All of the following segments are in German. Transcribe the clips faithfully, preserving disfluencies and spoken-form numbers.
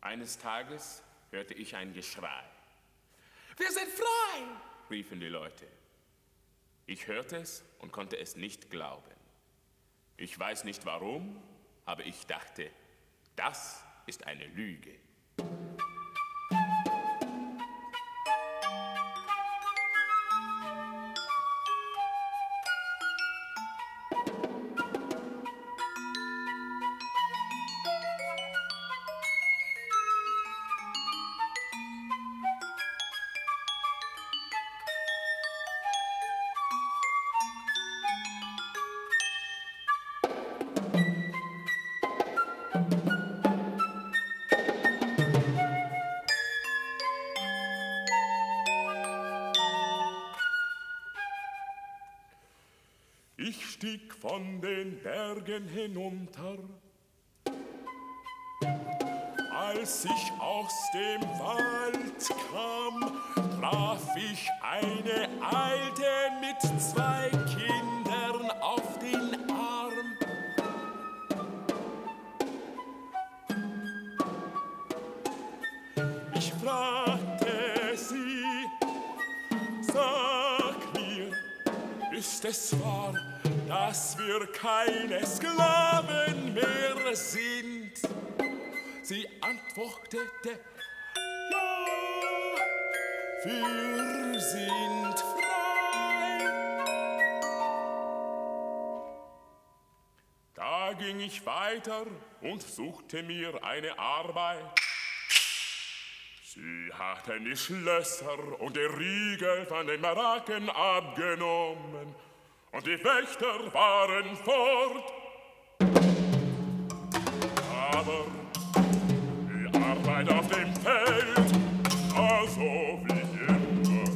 Eines Tages hörte ich ein Geschrei. Wir sind frei, Riefen die Leute. Ich hörte es und konnte es nicht glauben. Ich weiß nicht warum, aber ich dachte, das ist eine Lüge. Ich stieg von den Bergen hinunter, als ich aus dem Wald kam, traf ich eine Alte mit zwei Kindern auf den Arm. Ich fragte sie, sag mir, ist es wahr, dass wir keine Sklaven mehr sind? Sie antwortete, ja, wir sind frei. Da ging ich weiter und suchte mir eine Arbeit. Sie hatten die Schlösser und die Riegel von den Baracken abgenommen. Und die Wächter waren fort. Aber die Arbeit auf dem Feld war so wie immer.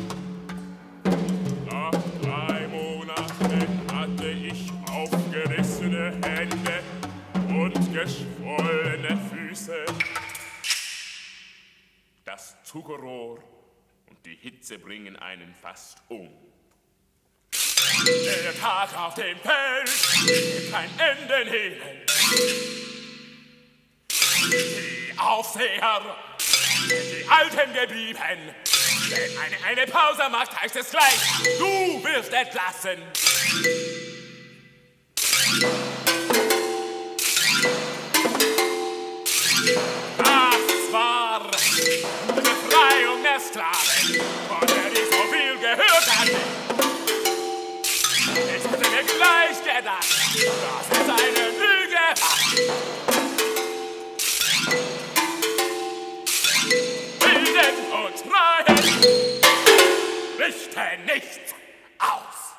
Nach drei Monaten hatte ich aufgerissene Hände und geschwollene Füße. Das Zuckerrohr und die Hitze bringen einen fast um. Der Tag auf dem Feld, kein Ende nehmen. Die Aufseher, die Alten geblieben. Wenn eine, eine Pause macht, heißt es gleich, du wirst entlassen. Das war die Befreiung der Sklaven, von der die so viel gehört hatten. Ich hatte mir gleich gedacht, dass es eine Lüge war. Frieden und Freiheit richten nichts aus.